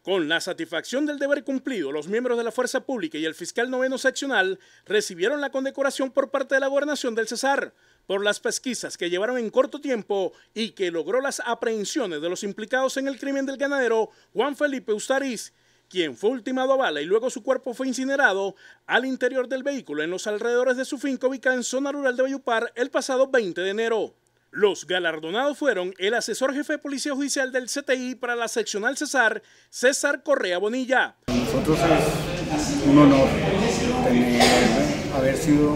Con la satisfacción del deber cumplido, los miembros de la Fuerza Pública y el fiscal noveno seccional recibieron la condecoración por parte de la Gobernación del Cesar por las pesquisas que llevaron en corto tiempo y que logró las aprehensiones de los implicados en el crimen del ganadero Juan Felipe Ustariz, quien fue ultimado a bala y luego su cuerpo fue incinerado al interior del vehículo en los alrededores de su finca ubicada en zona rural de Valledupar el pasado 20 de enero. Los galardonados fueron el asesor jefe de Policía Judicial del CTI para la seccional Cesar, César Correa Bonilla. Para nosotros es un honor haber sido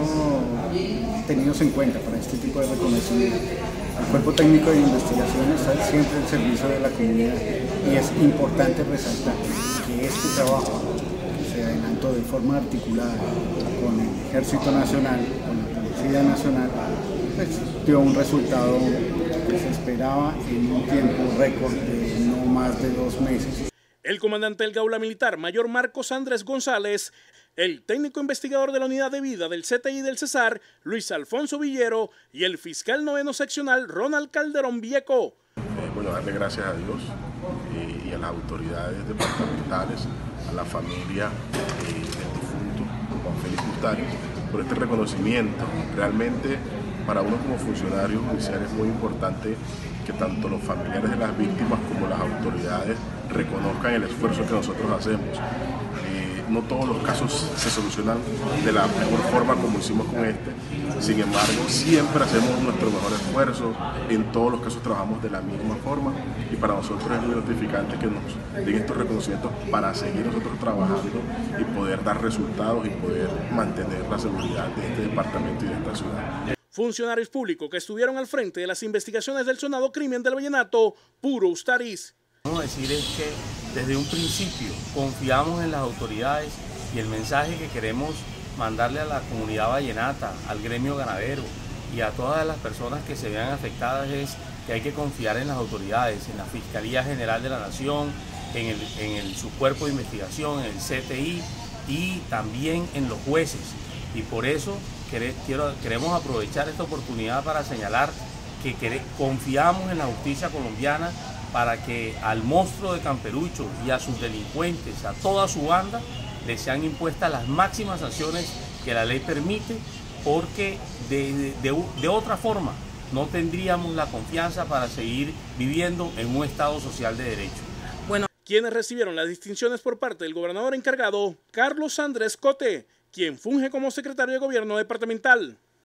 tenidos en cuenta para este tipo de reconocimiento. El Cuerpo Técnico de Investigación está siempre al servicio de la comunidad y es importante resaltar que este trabajo se adelantó de forma articulada con el Ejército Nacional, con la Policía Nacional, pues dio un resultado que se esperaba en un tiempo récord de no más de 2 meses. El comandante del Gaula Militar, Mayor Marcos Andrés González, el técnico investigador de la Unidad de Vida del CTI del Cesar, Luis Alfonso Villero, y el fiscal noveno seccional, Ronald Calderón Vieco. Bueno, darle gracias a Dios y a las autoridades departamentales, a la familia del difunto Juan Felipe Ustariz por este reconocimiento. Realmente para uno como funcionario judicial es muy importante que tanto los familiares de las víctimas como las autoridades reconozcan el esfuerzo que nosotros hacemos. No todos los casos se solucionan de la mejor forma como hicimos con este, sin embargo siempre hacemos nuestro mejor esfuerzo, en todos los casos trabajamos de la misma forma y para nosotros es muy gratificante que nos den estos reconocimientos para seguir nosotros trabajando y poder dar resultados y poder mantener la seguridad de este departamento y de esta ciudad. Funcionarios públicos que estuvieron al frente de las investigaciones del sonado crimen del vallenato Puro Ustariz. Vamos a decir es que desde un principio confiamos en las autoridades y el mensaje que queremos mandarle a la comunidad vallenata, al gremio ganadero y a todas las personas que se vean afectadas es que hay que confiar en las autoridades, en la Fiscalía General de la Nación, en su cuerpo de investigación, en el CTI y también en los jueces. Y por eso queremos aprovechar esta oportunidad para señalar que confiamos en la justicia colombiana para que al monstruo de Camperucho y a sus delincuentes, a toda su banda, les sean impuestas las máximas sanciones que la ley permite, porque de otra forma no tendríamos la confianza para seguir viviendo en un Estado social de derecho. Bueno, quienes recibieron las distinciones por parte del gobernador encargado, Carlos Andrés Cote, quien funge como secretario de Gobierno departamental.